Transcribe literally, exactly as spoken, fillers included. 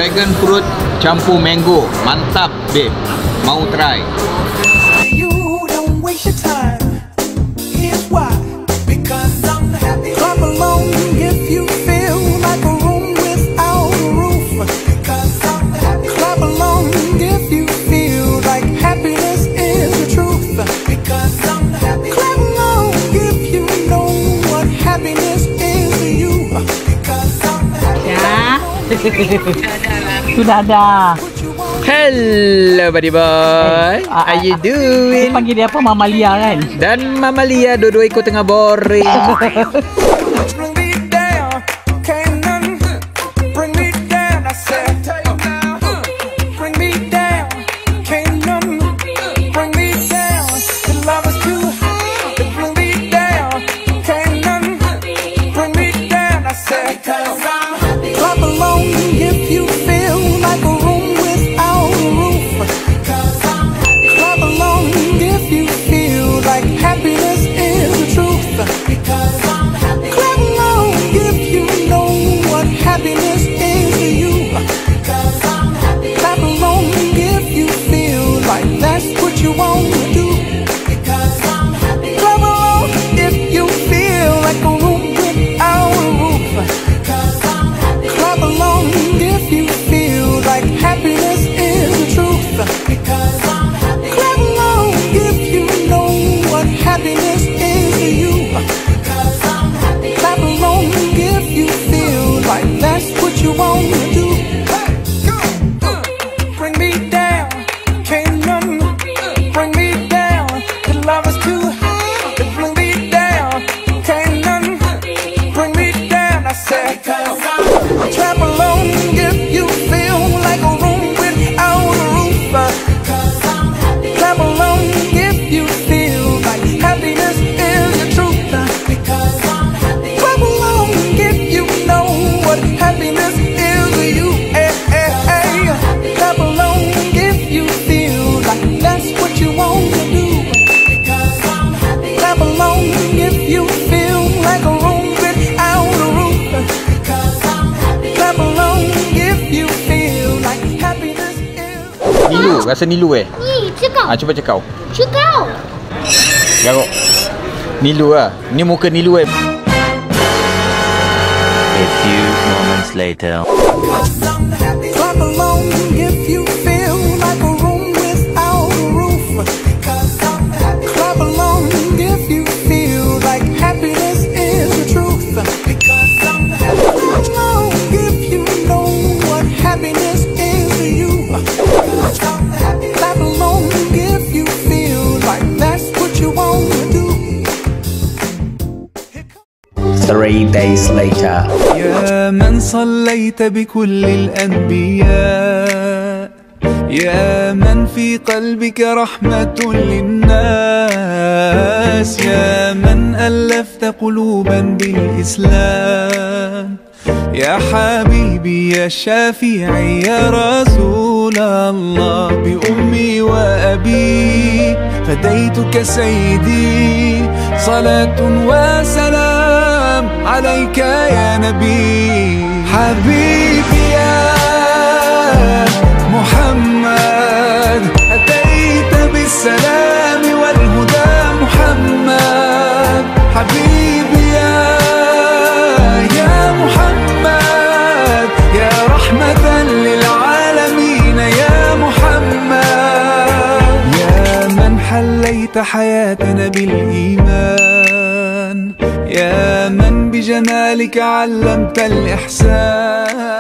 Dragon fruit campur mango. Mantap, babe. Mau try? You don't waste your time. Here's why. Because I'm happy. Clap along if you feel like a room without a roof. Because I'm happy. Clap along if you feel like happiness is the truth. Because I'm happy. Clap along if you know what happiness is to you. Because I'm happy. Ya. Sudah ada. Hello buddy boy, how you doing? Panggil dia apa? Mamalia kan? Dan Mamalia dua-dua ikut tengah boring. Nilu, rasa Nilu eh? Ni, cekau. Ah, cuba cekau. Cekau. Garuk. Nilu lah. Ni muka Nilu eh. A few moments later. Three days later. يا من صليت بكل الأنبياء، يا من في قلبك رحمة للناس، يا من ألفت قلوبا بالإسلام، يا حبيبي يا شافعي يا رسول الله، بأمي وأبي فديتك سيدي، صلاة وسلام عليك يا نبي. حبيبي يا محمد أتيت بالسلام والهدى محمد، حبيبي يا يا محمد يا رحمة للعالمين يا محمد، يا من حليت حياتنا بالإيمان، يا من بجمالك علمت الإحسان،